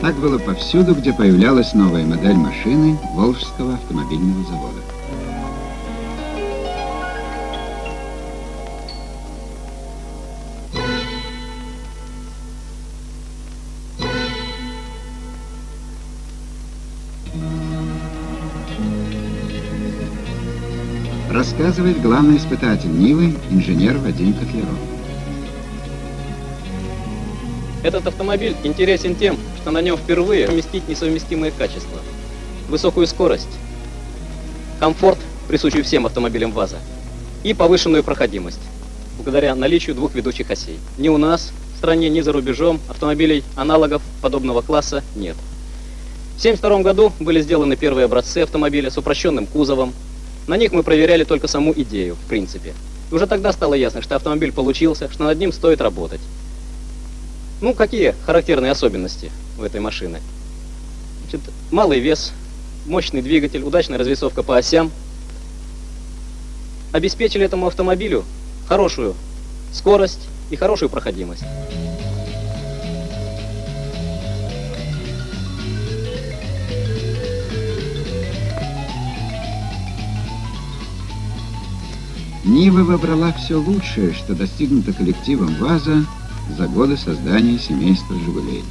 Так было повсюду, где появлялась новая модель машины Волжского автомобильного завода. Рассказывает главный испытатель Нивы, инженер Вадим Котляров. Этот автомобиль интересен тем, что на нем впервые совместить несовместимые качества. Высокую скорость, комфорт, присущий всем автомобилям ВАЗа, и повышенную проходимость, благодаря наличию двух ведущих осей. Ни у нас в стране, ни за рубежом автомобилей аналогов подобного класса нет. В 1972 году были сделаны первые образцы автомобиля с упрощенным кузовом. На них мы проверяли только саму идею, в принципе. И уже тогда стало ясно, что автомобиль получился, что над ним стоит работать. Ну, какие характерные особенности у этой машины? Значит, малый вес, мощный двигатель, удачная развесовка по осям обеспечили этому автомобилю хорошую скорость и хорошую проходимость. Нива выбрала все лучшее, что достигнуто коллективом ВАЗа за годы создания семейства «Жигулей».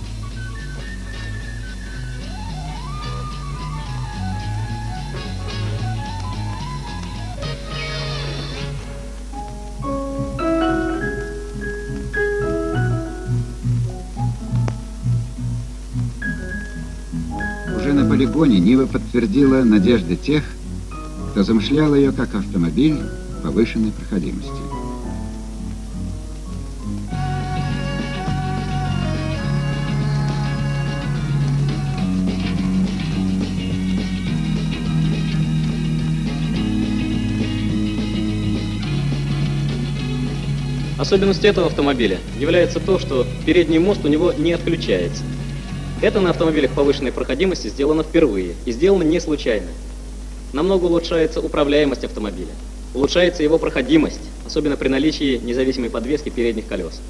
Уже на полигоне Нива подтвердила надежды тех, кто замышлял ее как автомобиль повышенной проходимости. Особенностью этого автомобиля является то, что передний мост у него не отключается. Это на автомобилях повышенной проходимости сделано впервые и сделано не случайно. Намного улучшается управляемость автомобиля, улучшается его проходимость, особенно при наличии независимой подвески передних колес.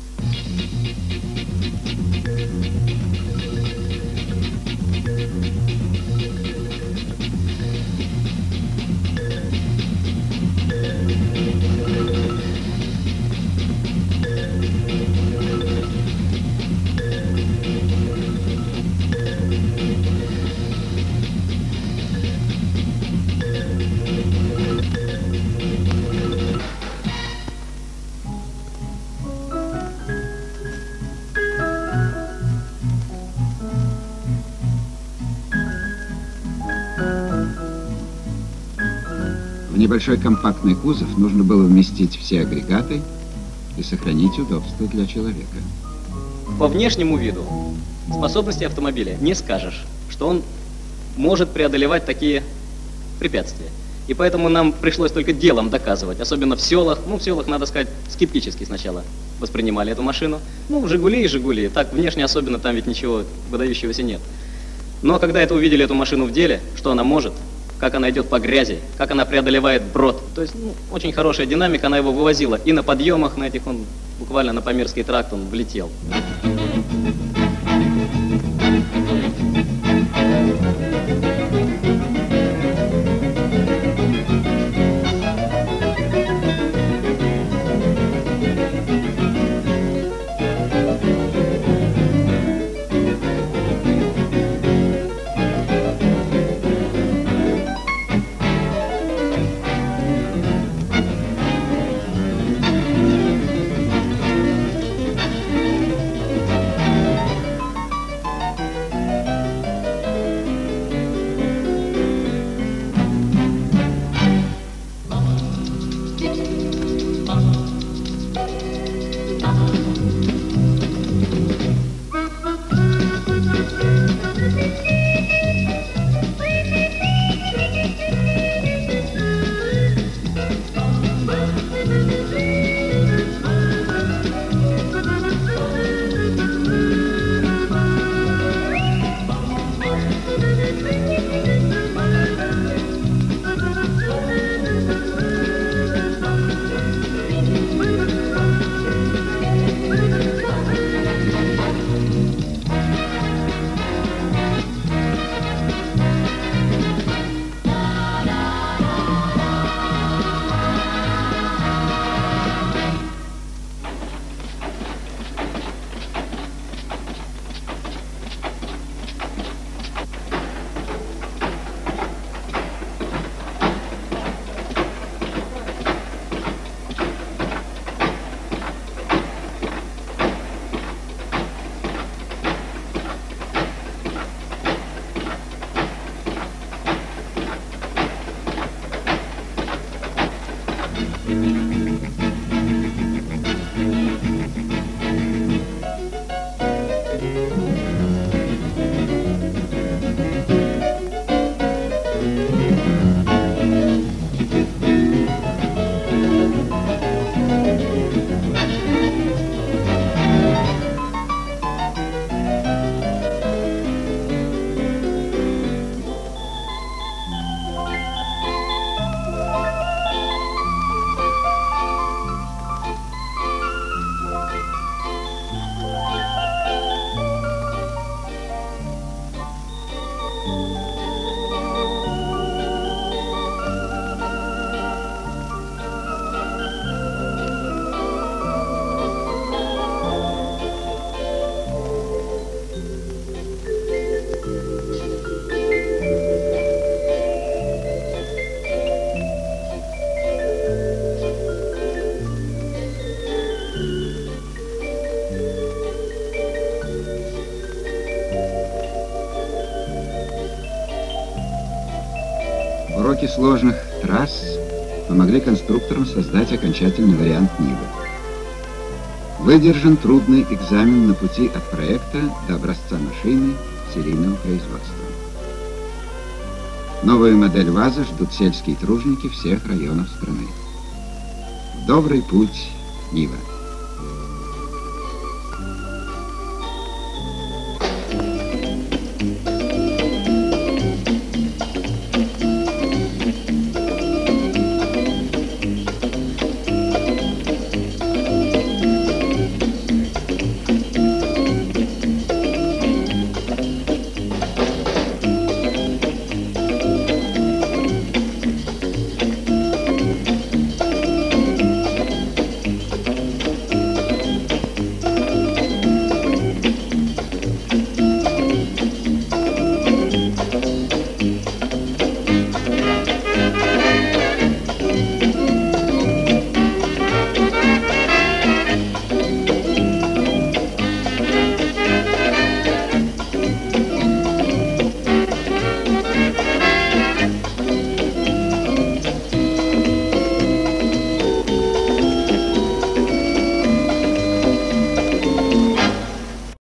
В небольшой компактный кузов нужно было вместить все агрегаты и сохранить удобство для человека. По внешнему виду способности автомобиля не скажешь, что он может преодолевать такие препятствия. И поэтому нам пришлось только делом доказывать, особенно в селах. Ну, в селах, надо сказать, скептически сначала воспринимали эту машину. Ну, «Жигули» и «Жигули». Так, внешне особенно там ведь ничего выдающегося нет. Но когда это увидели, эту машину в деле, что она может, как она идет по грязи, как она преодолевает брод. То есть, ну, очень хорошая динамика, она его вывозила. И на подъемах, на этих, он буквально на Памирский тракт он влетел. Уроки сложных трасс помогли конструкторам создать окончательный вариант Нивы. Выдержан трудный экзамен на пути от проекта до образца машины серийного производства. Новую модель ВАЗа ждут сельские труженики всех районов страны. В добрый путь, Нива!